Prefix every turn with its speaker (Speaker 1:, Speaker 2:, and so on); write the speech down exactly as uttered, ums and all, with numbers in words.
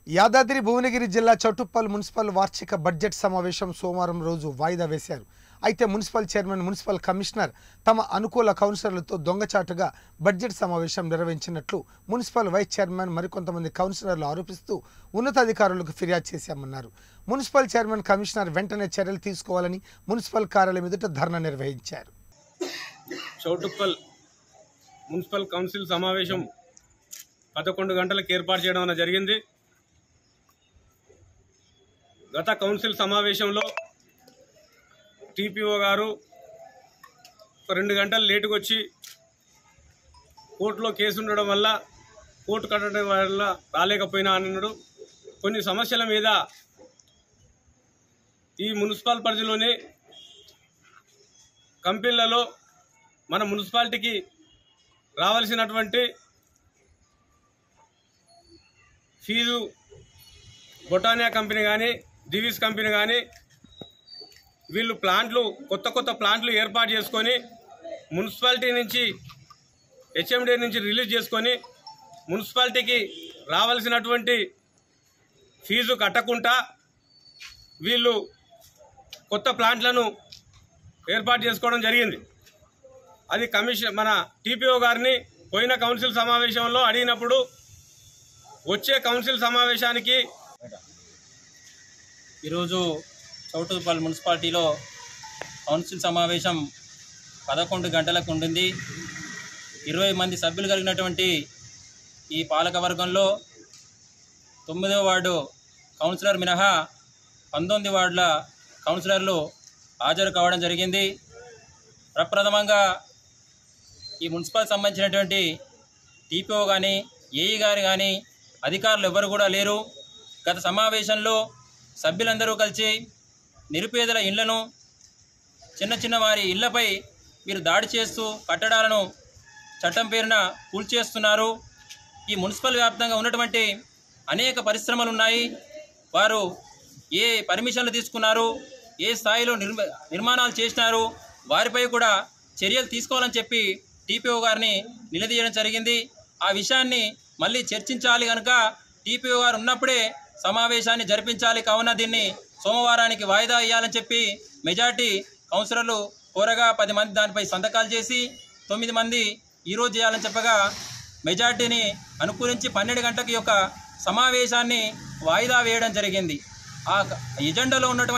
Speaker 1: యాదాద్రి భువనగిరి జిల్లా చౌటుప్పల్ మున్సిపల్ వార్షిక బడ్జెట్ సమావేశం సోమవారం రోజు వాయిదా వేశారు. అయితే మున్సిపల్ చైర్మన్, మున్సిపల్ కమిషనర్ తమ అనుకూల కౌన్సిలర్లతో దొంగచాటుగా బడ్జెట్ సమావేశం నిర్వహించినట్లు మున్సిపల్ వైస్ చైర్మన్ మరికొంతమంది కౌన్సిలర్లు ఆరోపిస్తూ ఉన్నతాధికారులకు ఫిర్యాదు చేశామన్నారు. మున్సిపల్ చైర్మన్, కమిషనర్ వెంటనే చర్యలు తీసుకోవాలని మున్సిపల్ కార్యాలయం ఎదుట ధర్నా నిర్వహించారు.
Speaker 2: చౌటుప్పల్ మున్సిపల్ కౌన్సిల్ సమావేశం పదకొండు గంటలకు ఏర్పాటు చేయడం జరిగింది. గత కౌన్సిల్ సమావేశంలో టీపీఓ గారు ఒక రెండు గంటలు లేటుకు వచ్చి కోర్టులో కేసు ఉండడం వల్ల కోర్టు కట్టడం వల్ల రాలేకపోయినా అన్నాడు. కొన్ని సమస్యల మీద ఈ మున్సిపల్ పరిధిలోని కంపెనీలలో మన మున్సిపాలిటీకి రావాల్సినటువంటి ఫీజు బొటానియా కంపెనీ కానీ, దివిస్ కంపెనీ కానీ వీళ్ళు ప్లాంట్లు కొత్త కొత్త ప్లాంట్లు ఏర్పాటు చేసుకొని మున్సిపాలిటీ నుంచి హెచ్ఎండి నుంచి రిలీజ్ చేసుకొని మున్సిపాలిటీకి రావాల్సినటువంటి ఫీజు కట్టకుండా వీళ్ళు కొత్త ప్లాంట్లను ఏర్పాటు చేసుకోవడం జరిగింది. అది కమిషన్ మన టీపీఓ గారిని పోయిన కౌన్సిల్ సమావేశంలో అడిగినప్పుడు వచ్చే కౌన్సిల్ సమావేశానికి
Speaker 3: ఈరోజు చౌటుప్పల్ మున్సిపాలిటీలో కౌన్సిల్ సమావేశం పదకొండు గంటలకు ఉండింది. ఇరవై మంది సభ్యులు కలిగినటువంటి ఈ పాలకవర్గంలో తొమ్మిదవ వార్డు కౌన్సిలర్ మినహా పంతొమ్మిది వార్డుల కౌన్సిలర్లు హాజరు కావడం జరిగింది. ప్రప్రథమంగా ఈ మున్సిపల్ సంబంధించినటువంటి టీపీఓ కానీ, ఏఈ గారు కానీ అధికారులు ఎవరు కూడా లేరు. గత సమావేశంలో సభ్యులందరూ కలిసి నిరుపేదల ఇళ్లను, చిన్న చిన్న వారి ఇళ్లపై మీరు దాడి చేస్తూ కట్టడాలను చట్టం పేరున కూల్చేస్తున్నారు. ఈ మున్సిపల్ వ్యాప్తంగా ఉన్నటువంటి అనేక పరిశ్రమలు ఉన్నాయి. వారు ఏ పర్మిషన్లు తీసుకున్నారు, ఏ స్థాయిలో నిర్మాణాలు చేసినారు, వారిపై కూడా చర్యలు తీసుకోవాలని చెప్పి టీపీఓ గారిని నిలదీయడం జరిగింది. ఆ విషయాన్ని మళ్ళీ చర్చించాలి కనుక టీపీఓ గారు ఉన్నప్పుడే సమావేశాన్ని జరిపించాలి. కావున దీన్ని సోమవారానికి వాయిదా ఇవ్వాలని చెప్పి మెజార్టీ కౌన్సిలర్లు కోరగా పది మంది దానిపై సంతకాలు చేసి తొమ్మిది మంది ఈరోజు చేయాలని చెప్పగా మెజార్టీని అనుకూలించి పన్నెండు గంటలకు యొక్క సమావేశాన్ని వాయిదా వేయడం జరిగింది. ఆ ఎజెండాలో ఉన్నటువంటి